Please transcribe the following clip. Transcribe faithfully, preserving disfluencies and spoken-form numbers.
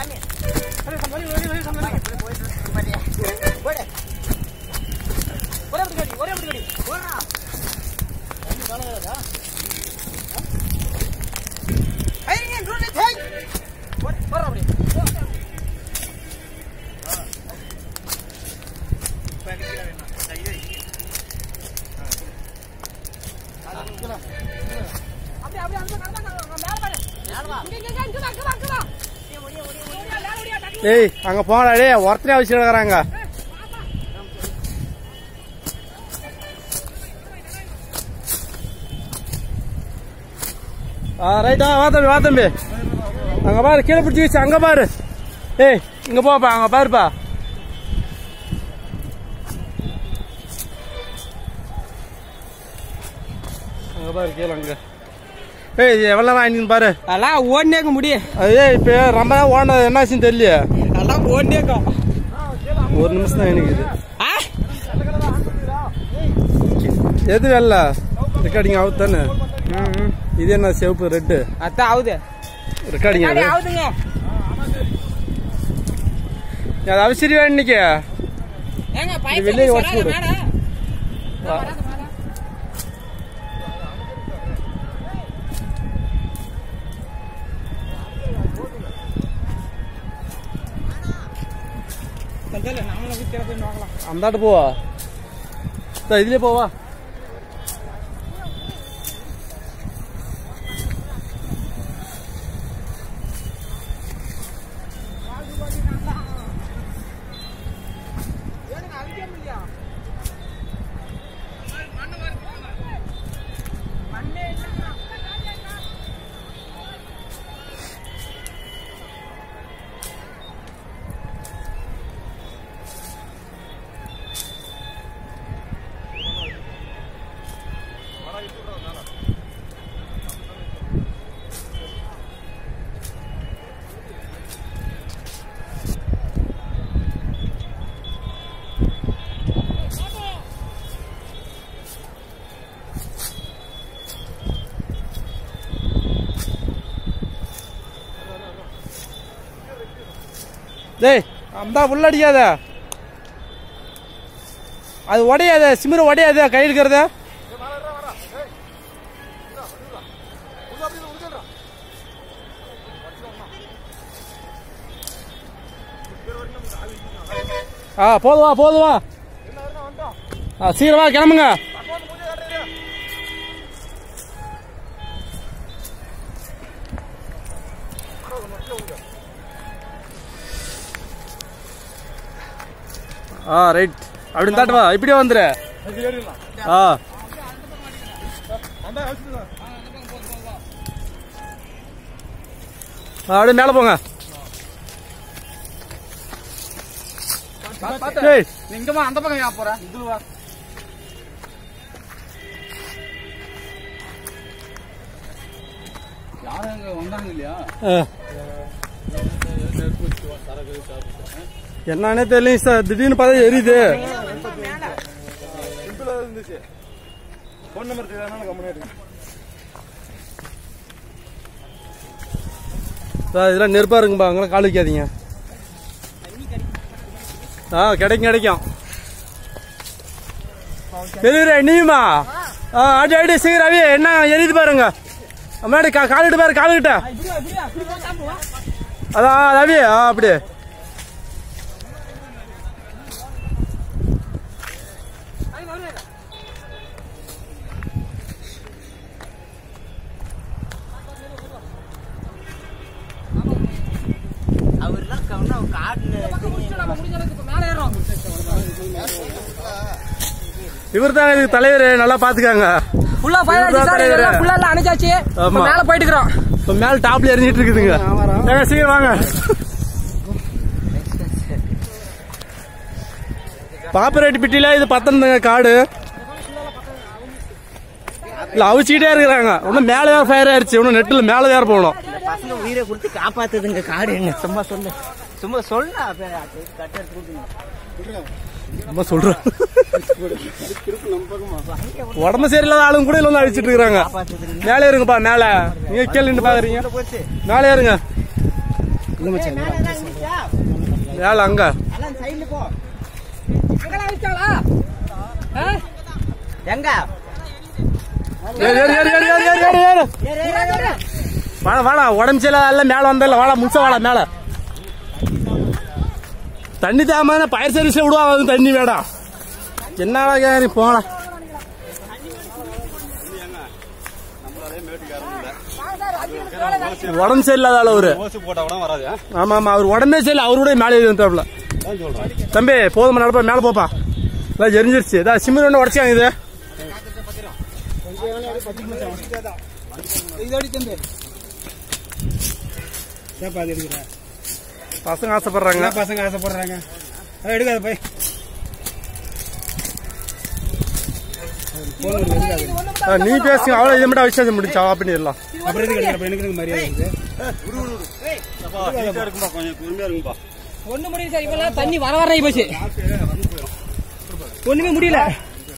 ஏய் அங்க போடா டேய் ஒருத்தனே வச்சிட்டு இருக்கறாங்க ஆ ரைட்டா வா தம்பி வா தம்பி அங்க பாரு கீழ பிடிச்சி வச்சு அங்க பாரு ஏய் இங்க போப்பா அங்க பாருப்பா அங்க பாரு கீழ அங்க ஏய் இது எவ்வளவு வாங்கின்னு பாரு அதெல்லாம் ஓடினேக்க முடியும் அதே இப்ப ரொம்ப தான் ஓடினது என்ன ஆச்சுன்னு தெரியல அதெல்லாம் ஓடினேக்கும் ஒரு நிமிஷம் தான் எனக்கு இது எது வெள்ள ரெக்கார்டிங் ஆகுது தானே இது என்ன சிவப்பு ரெட்டு அதான் ஆகுது ரெக்கார்டிங் ஆகுதுங்க அது அவசரி வேணும் இன்னைக்கு வெளியே உடச்சு விடு அந்தாட்டு போவா இதுலயே போவா டேய் அம்மா உள்ள அடிக்காத அது உடையாத சிமிர உடையாத கையில் இருக்கிறத ஆ போதுவா போதுவா ஆ சீக்கிரமா கிளம்புங்க ஆ ரைட் அப்படி தாட்டு வா இப்படியே வந்துரு ஆ அப்படியே மேல போங்க இங்கமா அந்த பக்கம் போறேன் இதுவா யாரும் அங்க வந்தாங்க இல்லையா என்னன்னே தெரியல சார் திடீர்னு பார்த்தா எரியுது இதெல்லாம் நெருப்பா இருக்கும்பா அங்கெல்லாம் கால் வைக்காதீங்க ஆ கிடைக்கும் கிடைக்கும் தெரியுற நீமா ஆ அடி அடி சீக்கிரம் ரவி என்ன எரியுது பாருங்க முன்னாடி காலிட்டு பாரு காலுக்கிட்ட அதான் ரவி ஆ அப்படி இவர் தான் இதுக்கு தலைவர் நல்லா பாத்துக்காங்க அணைச்சாச்சு மேல போயிட்டு இருக்கிறோம் மேல டாப்ல எரிஞ்சிட்டு இருக்குதுங்க சீக்கிரம் வாங்க பாப்பரேட்டு பிட்டில இது பத்தனதுங்க காடு இல்ல அவிச்சுக்கிட்டே இருக்கிறாங்க இன்னும் மேல வேற ஃபயர் ஆயிருச்சு இன்னும் நெட்டுல மேல வேற போகணும் பசங்க உயிரை கொடுத்து காப்பாத்துதுங்க காடு எங்க சும்மா சொல்லு சும்மா சொல்ல சும்மா சொல்றேன் உடம்பு சரியில்லாத ஆளுங்க கூட இல்ல அழிச்சிட்டு இருக்காங்க மேலே இருங்கப்பா மேல நீங்க கீழே நின்று பாக்குறீங்க மேலே இருங்க வேலை அங்க எங்க ஏறு ஏறு ஏறு ஏறு ஏறு ஏறு ஏறு வாடா வாடா உடம்பு சரியில்ல மேல வந்தல வாடா முச்ச வாடா மேல தண்ணி தேமான பயிர் சர்வீஸ்ல விடுவாங்க தண்ணி வேடா என்னடா நீ போடா உடம்பு சரியில்லாத அவரு ஆமா ஆமா அவர் உடம்பே சரியில்லை அவரு கூட மேலே வந்துட்டாப்ல தம்பி போதுமா நடப்பா மேல போப்பா எல்லாம் எரிஞ்சிருச்சு ஏதாவது சிமெண்ட் ஒன்று உடச்சாங்க இது பசங்க ஆசைப்படுறாங்க பசங்க ஆசைப்படுறாங்க எடுக்காத போய் நீ பேசுங்க அவ்வளவு இதை மட்டும் விஷயம் முடிச்சா பண்ணிடலாம் ஒண்ணு முடியும் சார் இப்பெல்லாம் தண்ணி வர வர போச்சு ஒண்ணுமே முடியல